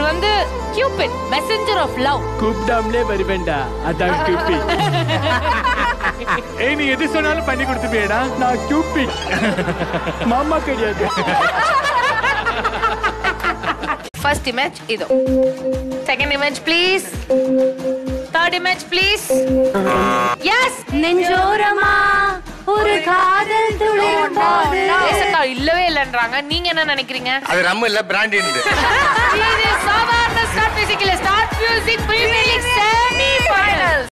வந்து Cupid, messenger of love. கூப்டாமலே வருவேண்டா, அதான் Cupid. ஏய், நீ எது சொன்னாலும் பண்ணி கொடுத்துப்பியடா. நான் Cupid. மாமா கிடையாது. First image ido. Second image please. Third image please. Yes. நெஞ்சோரமா ஒரு காதல் துளிரும் போது. ஏசக்கா இல்லவே இல்லன்றாங்க. நீங்க என்ன நினைக்கிறீங்க? அது நம்ம இல்ல பிராண்ட் இன்டு. இது சாதாரண ஸ்டார்ட் மியூசிக்ல start music premier league semi finals.